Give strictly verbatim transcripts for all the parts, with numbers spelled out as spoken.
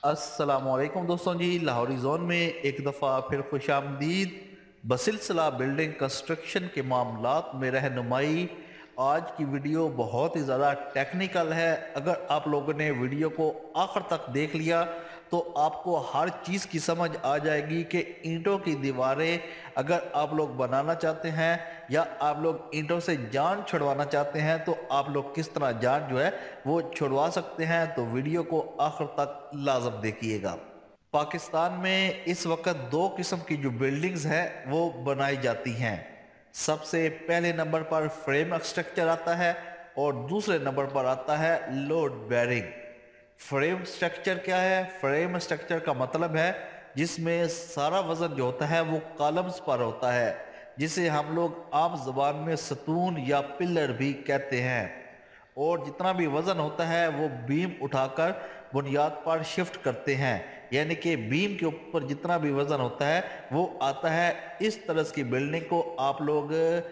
السلام علیکم دوستوں جی، لاہوری زون میں ایک دفعہ پھر خوش آمدید۔ بسلسلہ بلڈنگ کنسٹرکشن کے معاملات میں رہنمائی۔ آج کی ویڈیو بہت ہی زیادہ ٹیکنیکل ہے۔ اگر آپ لوگوں نے ویڈیو کو آخر تک دیکھ لیا تو آپ کو ہر چیز کی سمجھ آ جائے گی کہ اینٹوں کی دیواریں اگر آپ لوگ بنانا چاہتے ہیں یا آپ لوگ اینٹوں سے جان چھڑوانا چاہتے ہیں تو آپ لوگ کس طرح جان جو ہے وہ چھڑوا سکتے ہیں۔ تو ویڈیو کو آخر تک لازم دیکھیے گا۔ پاکستان میں اس وقت دو قسم کی جو بلڈنگز ہیں وہ بنائی جاتی ہیں۔ سب سے پہلے نمبر پر فریم اسٹرکچر آتا ہے اور دوسرے نمبر پر آتا ہے لوڈ بیرنگ۔ فریم اسٹرکچر کیا ہے؟ فریم اسٹرکچر کا مطلب ہے جس میں سارا وزن جو ہوتا ہے وہ کالمز پر ہوتا ہے، جسے ہم لوگ عام زبان میں ستون یا پلر بھی کہتے ہیں، اور جتنا بھی وزن ہوتا ہے وہ بیم اٹھا کر بنیاد پر شفٹ کرتے ہیں، یعنی کہ بیم کے اوپر جتنا بھی وزن ہوتا ہے وہ آتا ہے۔ اس طرح کی بلڈنگ کو آپ لوگ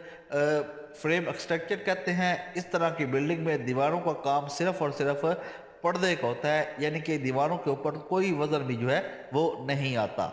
فریم اسٹرکچر کہتے ہیں۔ اس طرح کی بلڈنگ میں دیواروں کا کام صرف اور صرف پردے کا ہوتا ہے، یعنی کہ دیواروں کے اوپر کوئی وزن بھی جو ہے وہ نہیں آتا۔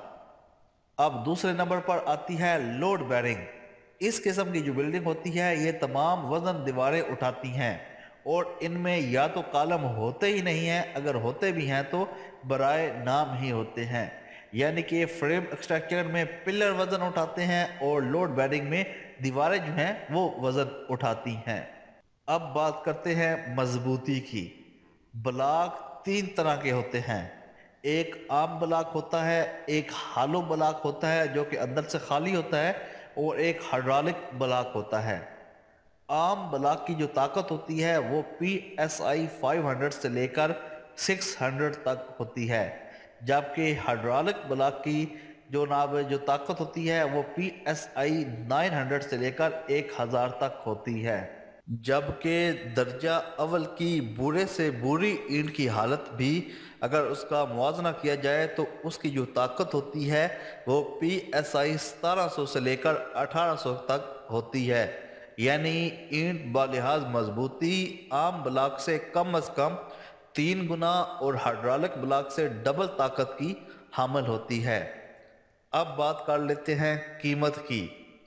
اب دوسرے نمبر پر آتی ہے لوڈ بیرنگ۔ اس قسم کی جو بلڈنگ ہوتی ہے یہ تمام وزن دیواریں اٹھاتی ہیں، اور ان میں یا تو کالم ہوتے ہی نہیں ہیں، اگر ہوتے بھی ہیں تو برائے نام ہی ہوتے ہیں، یعنی کہ فریم اسٹرکچر میں پلر وزن اٹھاتے ہیں اور لوڈ بیرنگ میں دیواریں جو ہیں وہ وزن اٹھاتی ہیں۔ اب بات کرتے ہیں مضبوطی کی۔ بلاک تین طرح کے ہوتے ہیں۔ ایک عام بلاک ہوتا ہے، ایک ہالو بلاک ہوتا ہے جو کہ اندر سے خالی ہوتا ہے، اور ایک ہائیڈرولک بلاک ہوتا ہے۔ عام بلاک کی جو طاقت ہوتی ہے وہ پی ایس آئی پانچ سو سے لے کر چھ سو تک ہوتی ہے، جبکہ ہائیڈرولک بلاک کی جو ناب جو طاقت ہوتی ہے وہ پی ایس آئی نو سو سے لے کر ایک ہزار تک ہوتی ہے۔ جبکہ درجہ اول کی برے سے بری اینٹ کی حالت بھی اگر اس کا موازنہ کیا جائے تو اس کی جو طاقت ہوتی ہے وہ پی ایس آئی ستارہ سو سے لے کر اٹھارہ سو تک ہوتی ہے، یعنی اینٹ بالحاظ مضبوطی عام بلاک سے کم از کم تین گنا اور ہائیڈرولک بلاک سے ڈبل طاقت کی حامل ہوتی ہے۔ اب بات کر لیتے ہیں قیمت کی۔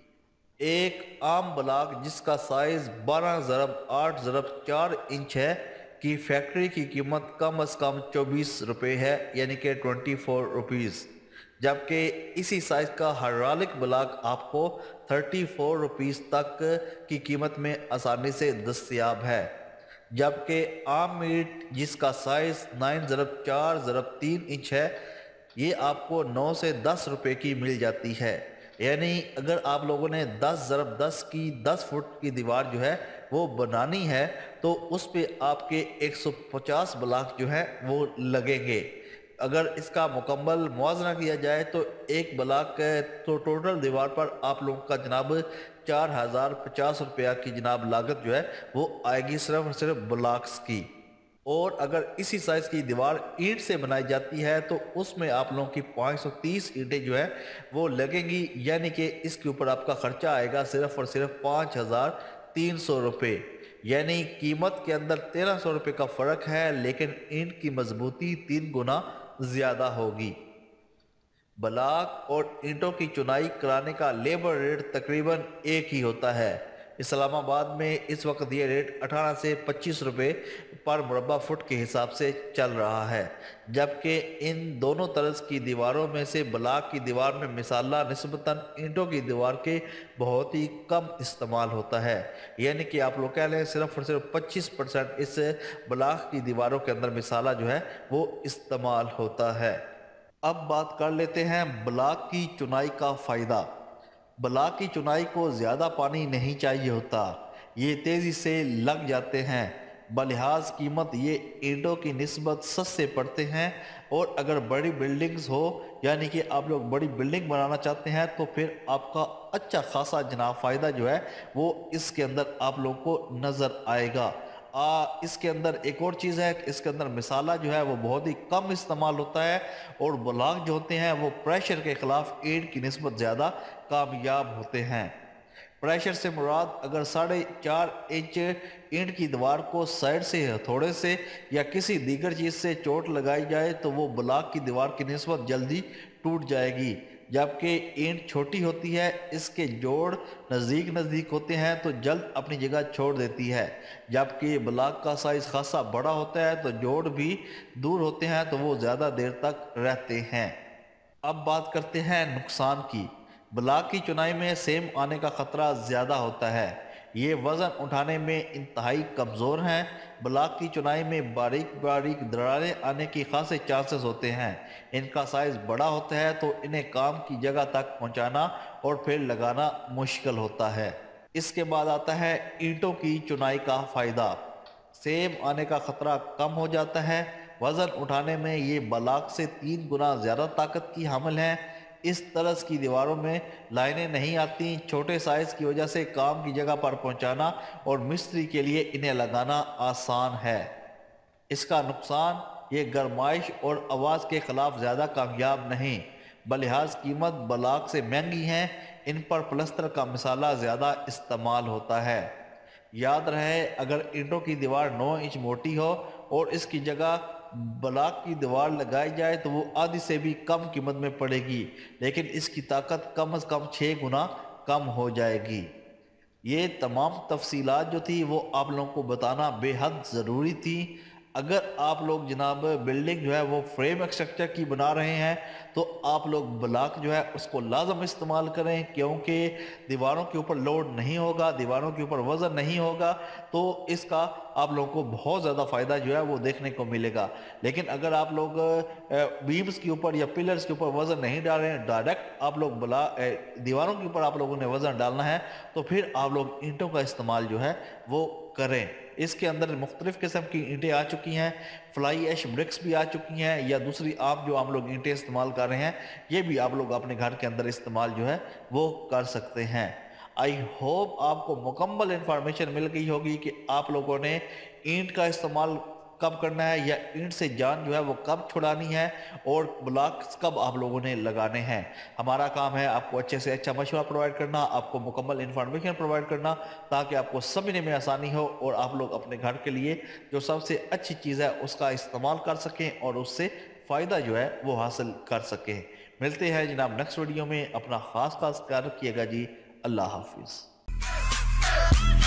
ایک عام بلاک جس کا سائز بارہ ضرب آٹھ ضرب چار انچ ہے کی فیکٹری کی قیمت کم از کم چوبیس روپے ہے، یعنی کہ ٹوینٹی فور روپیز، جبکہ اسی سائز کا ہائیڈرولک بلاک آپ کو تھرٹی فور روپیز تک کی قیمت میں آسانی سے دستیاب ہے، جبکہ عام اینٹ جس کا سائز نائن ضرب چار ضرب تین انچ ہے یہ آپ کو نو سے دس روپے کی مل جاتی ہے، یعنی اگر آپ لوگوں نے دس ضرب دس کی دس فٹ کی دیوار جو ہے وہ بنانی ہے تو اس پہ آپ کے ایک سو پچاس بلاک جو ہے وہ لگیں گے۔ اگر اس کا مکمل موازنہ کیا جائے تو ایک بلاک تو ٹوٹل دیوار پر آپ لوگوں کا جناب چار ہزار پچاس روپیہ کی جناب لاگت جو ہے وہ آئے گی صرف اور صرف بلاکس کی، اور اگر اسی سائز کی دیوار اینٹ سے بنائی جاتی ہے تو اس میں آپ لوگوں کی پانچ سو تیس اینٹیں جو ہے وہ لگیں گی، یعنی کہ اس کے اوپر آپ کا خرچہ آئے گا صرف اور صرف پانچ ہزار تین سو روپے، یعنی قیمت کے اندر تیرہ سو روپے کا فرق ہے، لیکن اینٹ کی مضبوطی تین گنا زیادہ ہوگی۔ بلاک اور اینٹوں کی چنائی کرانے کا لیبر ریٹ تقریباً ایک ہی ہوتا ہے۔ اسلام آباد میں اس وقت یہ ریٹ اٹھارہ سے پچیس روپے پر مربع فٹ کے حساب سے چل رہا ہے، جبکہ ان دونوں طرز کی دیواروں میں سے بلاک کی دیوار میں مثالہ نسبتاً اینٹوں کی دیوار کے بہت ہی کم استعمال ہوتا ہے، یعنی کہ آپ لوگ کہہ لیں صرف اور صرف پچیس پرسنٹ اس بلاک کی دیواروں کے اندر مثالہ جو ہے وہ استعمال ہوتا ہے۔ اب بات کر لیتے ہیں بلاک کی چنائی کا فائدہ۔ بلاک کی چنائی کو زیادہ پانی نہیں چاہیے ہوتا، یہ تیزی سے لگ جاتے ہیں، بلحاظ قیمت یہ اینٹوں کی نسبت سستے پڑتے ہیں، اور اگر بڑی بلڈنگز ہو یعنی کہ آپ لوگ بڑی بلڈنگ بنانا چاہتے ہیں تو پھر آپ کا اچھا خاصا جناب فائدہ جو ہے وہ اس کے اندر آپ لوگ کو نظر آئے گا۔ آ, اس کے اندر ایک اور چیز ہے کہ اس کے اندر مسالہ جو ہے وہ بہت ہی کم استعمال ہوتا ہے، اور بلاک جو ہوتے ہیں وہ پریشر کے خلاف اینٹ کی نسبت زیادہ کامیاب ہوتے ہیں۔ پریشر سے مراد اگر ساڑھے چار انچ اینٹ کی دیوار کو سائیڈ سے ہتھوڑے سے یا کسی دیگر چیز سے چوٹ لگائی جائے تو وہ بلاک کی دیوار کی نسبت جلدی ٹوٹ جائے گی، جبکہ اینٹ چھوٹی ہوتی ہے، اس کے جوڑ نزدیک نزدیک ہوتے ہیں تو جلد اپنی جگہ چھوڑ دیتی ہے، جبکہ بلاک کا سائز خاصا بڑا ہوتا ہے تو جوڑ بھی دور ہوتے ہیں تو وہ زیادہ دیر تک رہتے ہیں۔ اب بات کرتے ہیں نقصان کی۔ بلاک کی چنائی میں سیم آنے کا خطرہ زیادہ ہوتا ہے، یہ وزن اٹھانے میں انتہائی کمزور ہیں۔ بلاک کی چنائی میں باریک باریک دراڑیں آنے کی خاصے چانسز ہوتے ہیں، ان کا سائز بڑا ہوتا ہے تو انہیں کام کی جگہ تک پہنچانا اور پھر لگانا مشکل ہوتا ہے۔ اس کے بعد آتا ہے اینٹوں کی چنائی کا فائدہ۔ سیم آنے کا خطرہ کم ہو جاتا ہے، وزن اٹھانے میں یہ بلاک سے تین گنا زیادہ طاقت کی حامل ہیں۔ اس طرز کی دیواروں میں لائنیں نہیں آتی، چھوٹے سائز کی وجہ سے کام کی جگہ پر پہنچانا اور مستری کے لیے انہیں لگانا آسان ہے۔ اس کا نقصان یہ گرمائش اور آواز کے خلاف زیادہ کامیاب نہیں، بلحاظ قیمت بلاک سے مہنگی ہیں، ان پر پلسٹر کا مسالہ زیادہ استعمال ہوتا ہے۔ یاد رہے اگر اینٹوں کی دیوار نو انچ موٹی ہو اور اس کی جگہ بلاک کی دیوار لگائی جائے تو وہ آدھی سے بھی کم قیمت میں پڑے گی، لیکن اس کی طاقت کم از کم چھ گنا کم ہو جائے گی۔ یہ تمام تفصیلات جو تھی وہ آپ لوگوں کو بتانا بے حد ضروری تھی۔ اگر آپ لوگ جناب بلڈنگ جو ہے وہ فریم ایکسٹرکچر کی بنا رہے ہیں تو آپ لوگ بلاک جو ہے اس کو لازم استعمال کریں، کیونکہ دیواروں کے اوپر لوڈ نہیں ہوگا، دیواروں کے اوپر وزن نہیں ہوگا تو اس کا آپ لوگوں کو بہت زیادہ فائدہ جو ہے وہ دیکھنے کو ملے گا۔ لیکن اگر آپ لوگ بیمز کے اوپر یا پلرز کے اوپر وزن نہیں ڈال رہے ہیں، ڈائریکٹ آپ لوگ بلا دیواروں کے اوپر آپ لوگوں نے وزن ڈالنا ہے تو پھر آپ لوگ اینٹوں کا استعمال جو ہے وہ کریں۔ اس کے اندر مختلف قسم کی اینٹیں آ چکی ہیں، فلائی ایش برکس بھی آ چکی ہیں یا دوسری آپ جو ہم لوگ اینٹیں استعمال کر رہے ہیں یہ بھی آپ لوگ اپنے گھر کے اندر استعمال جو ہے وہ کر سکتے ہیں۔ آئی ہوپ آپ کو مکمل انفارمیشن مل گئی ہوگی کہ آپ لوگوں نے اینٹ کا استعمال کب کرنا ہے یا اینٹ سے جان جو ہے وہ کب چھڑانی ہے اور بلاکس کب آپ لوگوں نے لگانے ہیں۔ ہمارا کام ہے آپ کو اچھے سے اچھا مشورہ پرووائڈ کرنا، آپ کو مکمل انفارمیشن پرووائڈ کرنا تاکہ آپ کو سمجھنے میں آسانی ہو اور آپ لوگ اپنے گھر کے لیے جو سب سے اچھی چیز ہے اس کا استعمال کر سکیں اور اس سے فائدہ جو ہے وہ حاصل کر سکیں۔ ملتے ہیں جناب نیکسٹ ویڈیو میں، اپنا خاص خاص خیال رکھیے گا جی، اللہ حافظ۔